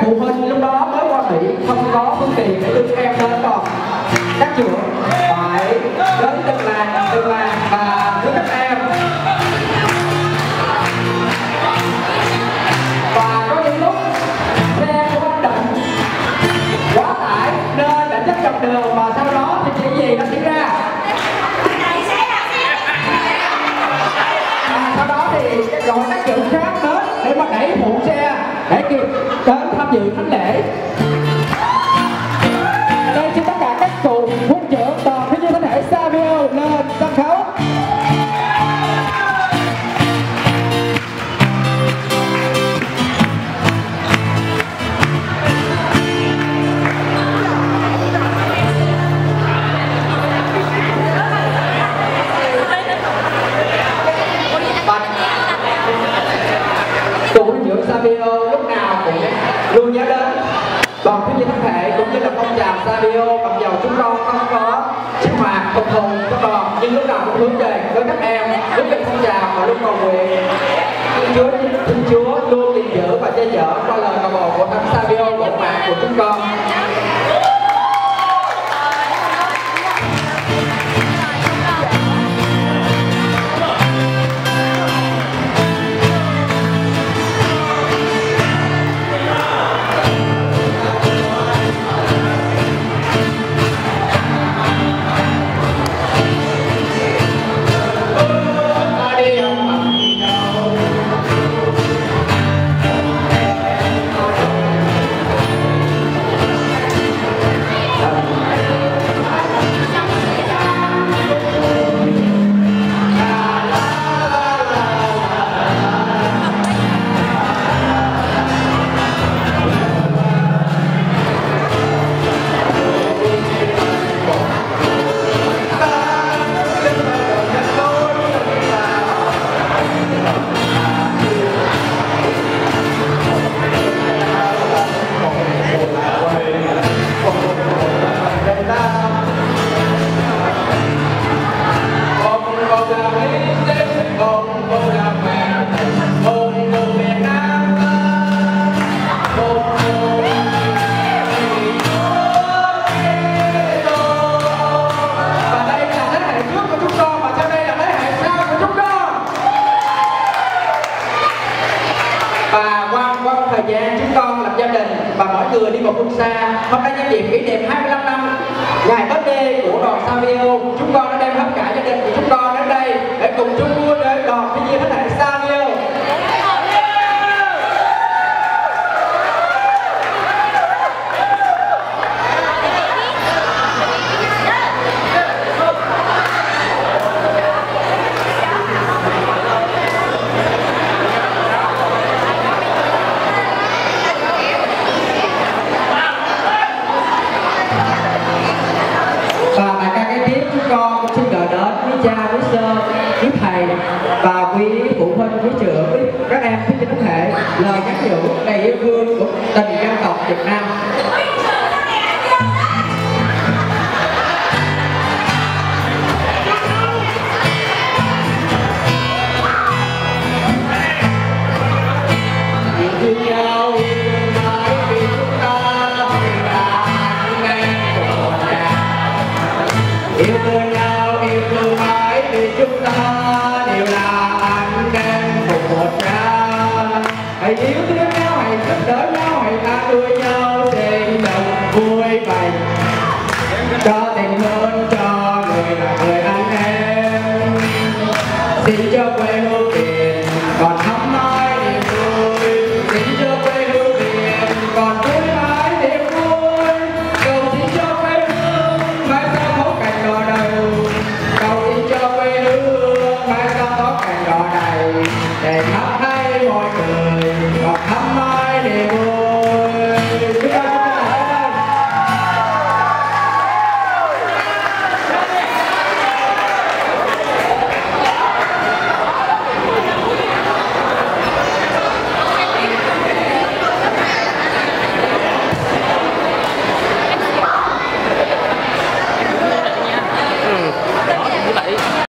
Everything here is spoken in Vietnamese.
phụ huynh lúc đó mới qua Mỹ không có phương tiện để đưa em lên còn các trường phải đến từng làng và đưa các em. Và có những lúc xe của anh Định quá tải nên đã chấp dọc đường, và sau đó thì chuyện gì nó xảy ra? Sau đó thì gọi các trường khác đến để mà đẩy phụ xe để kịp đến tham dự thánh lễ. Đây xin tất cả các cụ huấn trưởng đoàn Thiếu nhi thánh thể Savio lên sân khấu. Cụ huấn trưởng Savio lúc nào cũng luôn nhớ đến đoàn Thiếu nhi thánh thể cũng như là phong trào Savio. Mặc dù chúng con không có sinh hoạt phục hùng của đoàn, nhưng lúc nào cũng hướng về với các em, hướng về phong trào và luôn cầu nguyện Thiên Chúa luôn gìn giữ và che chở qua lời cầu bầu của thánh Savio bộ mạng của chúng con. Thời gian chúng con lập gia đình và mỗi người đi một phương xa, hôm nay nhân dịp kỷ niệm 25 năm ngày birthday của đoàn Savio, chúng con đã đem hết cả gia đình của chúng con đến đây để cùng chung vui với đoàn Thiếu nhi thánh thể Savio. Xin gửi đến quý cha, quý sơ, quý thầy và quý phụ huynh, quý trưởng, quý các em thiếu nhi thánh thể lời nhắc nhở đầy yêu thương của tình dân tộc Việt Nam. Yêu thương nhau, yêu thương mãi vì chúng ta đều là anh em cùng một cha. Hãy yêu thương nhau, hãy giúp đỡ nhau, hãy an ủi nhau, sinh đồng vui vẻ. Cho tình hơn cho người là người anh em. Xin cho quê